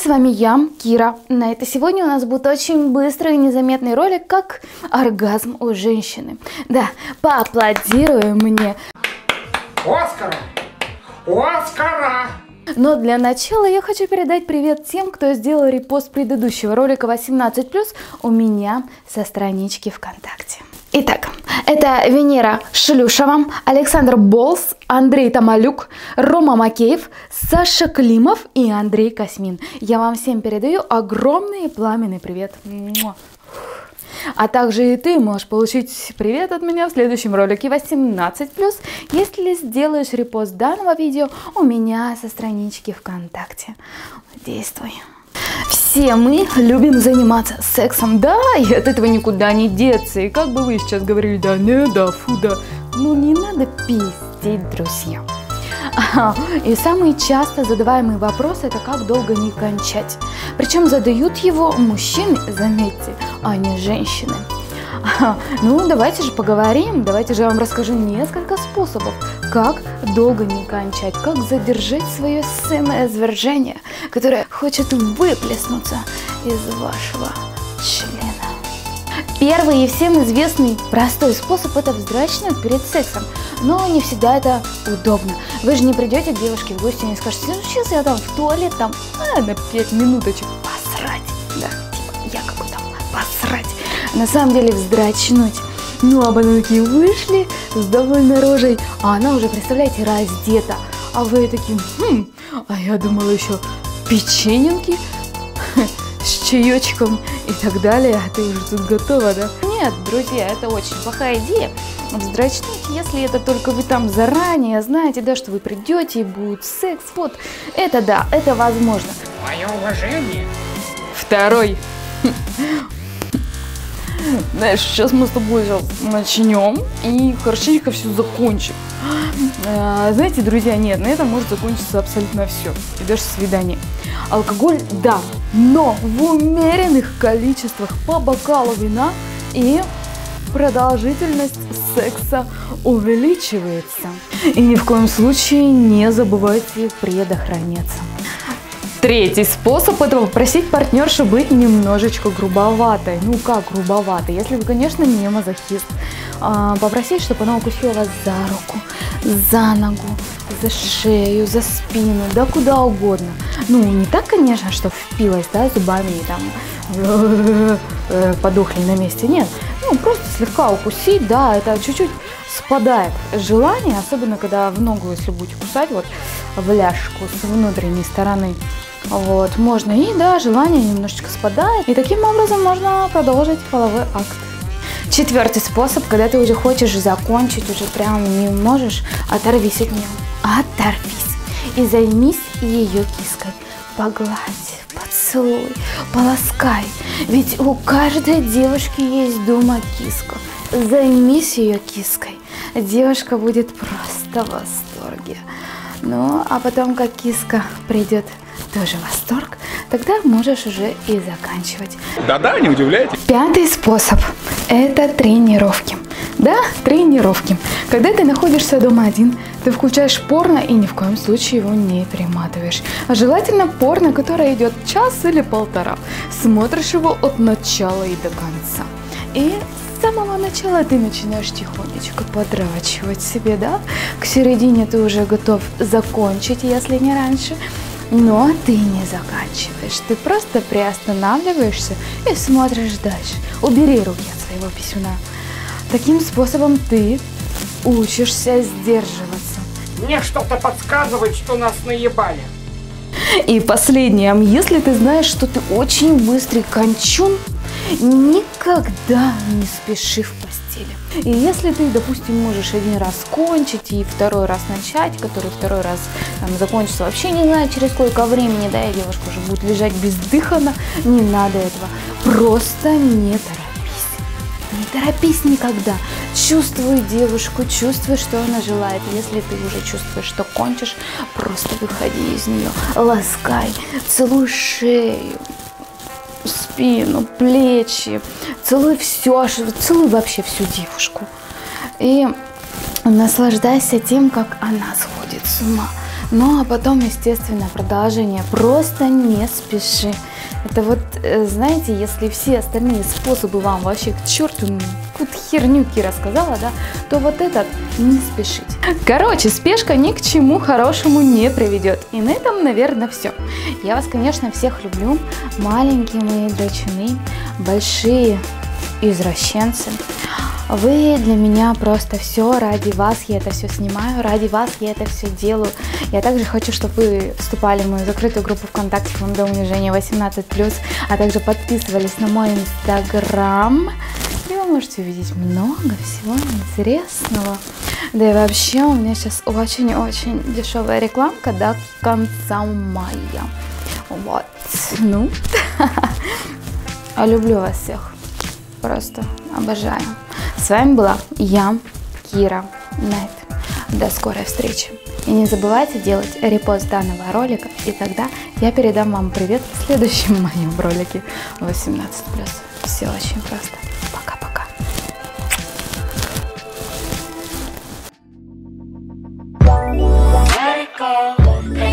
вами я, Кира. На это сегодня у нас будет очень быстрый и незаметный ролик, как оргазм у женщины. Да, поаплодируем мне. Оскара! Оскара! Но для начала я хочу передать привет тем, кто сделал репост предыдущего ролика 18+, у меня со странички ВКонтакте. Итак, это Венера Шлюшева, Александр Болс, Андрей Тамалюк, Рома Макеев, Саша Климов и Андрей Космин. Я вам всем передаю огромный и пламенный привет. А также и ты можешь получить привет от меня в следующем ролике 18+, если сделаешь репост данного видео у меня со странички ВКонтакте. Действуй. Все мы любим заниматься сексом, да, и от этого никуда не деться. И как бы вы сейчас говорили, да, не, да, фу, да, ну не надо пиздеть, друзья. И самый часто задаваемый вопрос — это как долго не кончать. Причем задают его мужчины, заметьте, а не женщины. Ну, давайте же поговорим, давайте же я вам расскажу несколько способов, как долго не кончать, как задержать свое семяизвержение, которое хочет выплеснуться из вашего члена. Первый и всем известный простой способ — это вздрачнуть перед сексом, но не всегда это удобно. Вы же не придете к девушке в гости и не скажете: ну сейчас я там в туалет, там, на 5 минуточек посрать, да, типа якобы там посрать. На самом деле вздрачнуть. Ну, а потом такие вышли с довольной рожей, а она уже, представляете, раздета. А вы такие, а я думала еще печеньки с чаечком и так далее. А ты уже тут готова, да? Нет, друзья, это очень плохая идея. Вздрачнуть, если это только вы там заранее знаете, да, что вы придете и будет секс. Вот, это да, это возможно. Мое уважение. Второй. Знаешь, сейчас мы с тобой начнем и хорошенько все закончим. Знаете, друзья, нет, на этом может закончиться абсолютно все. И даже свидание. Алкоголь, да, но в умеренных количествах, по бокалу вина, и продолжительность секса увеличивается. И ни в коем случае не забывайте предохраняться. Третий способ — это попросить партнершу быть немножечко грубоватой. Ну как грубоватой? Если вы, конечно, не мазохист. Попросить, чтобы она укусила вас за руку, за ногу, за шею, за спину, да куда угодно. Ну, не так, конечно, что впилась, да, зубами и там подохли на месте. Нет, ну просто слегка укусить, да, это чуть-чуть спадает желание, особенно когда в ногу, если будете кусать, вот в ляжку с внутренней стороны. Вот, можно, и да, желание немножечко спадает, и таким образом можно продолжить половой акт. Четвертый способ, когда ты уже хочешь закончить, уже прям не можешь, оторвись от нее. Оторвись и займись ее киской. Погладь, поцелуй, поласкай. Ведь у каждой девушки есть дома киска. Займись ее киской. Девушка будет просто в восторге. Ну, а потом, как киска придет тоже в восторг, тогда можешь уже и заканчивать. Да-да, не удивляйтесь. Пятый способ – это тренировки. Да, тренировки. Когда ты находишься дома один, ты включаешь порно и ни в коем случае его не перематываешь. А желательно порно, которое идет час или полтора. Смотришь его от начала и до конца. И с самого начала ты начинаешь тихонечко подрачивать себе, да? К середине ты уже готов закончить, если не раньше. Но ты не заканчиваешь, ты просто приостанавливаешься и смотришь дальше. Убери руки от своего писюна. Таким способом ты учишься сдерживаться. Мне что-то подсказывает, что нас наебали. И последнее, если ты знаешь, что ты очень быстрый кончун, никогда не спеши в постели. И если ты, допустим, можешь один раз кончить и второй раз начать, который второй раз там закончится вообще не знаю через сколько времени, да, и девушка уже будет лежать бездыханно, не надо этого. Просто не торопись. Не торопись никогда. Чувствуй девушку, чувствуй, что она желает. Если ты уже чувствуешь, что кончишь, просто выходи из нее. Ласкай, целуй шею, спину, плечи, целуй все, целуй вообще всю девушку. И наслаждайся тем, как она сходит с ума. Ну а потом, естественно, продолжение. Просто не спеши. Это вот, знаете, если все остальные способы вам вообще к черту, какую-то херню Кира сказала, да, то вот этот не спешить. Короче, спешка ни к чему хорошему не приведет. И на этом, наверное, все. Я вас, конечно, всех люблю. Маленькие мои драчуны, большие извращенцы. Вы для меня просто все, ради вас я это все снимаю, ради вас я это все делаю. Я также хочу, чтобы вы вступали в мою закрытую группу ВКонтакте «Фонда унижения 18+», а также подписывались на мой инстаграм. И вы можете увидеть много всего интересного. Да и вообще у меня сейчас очень-очень дешевая рекламка до конца мая. Вот, ну, люблю вас всех, просто обожаю. С вами была я, Кира Найт. До скорой встречи. И не забывайте делать репост данного ролика, и тогда я передам вам привет в следующем моем ролике 18+. Все очень просто. Пока-пока. Let it go.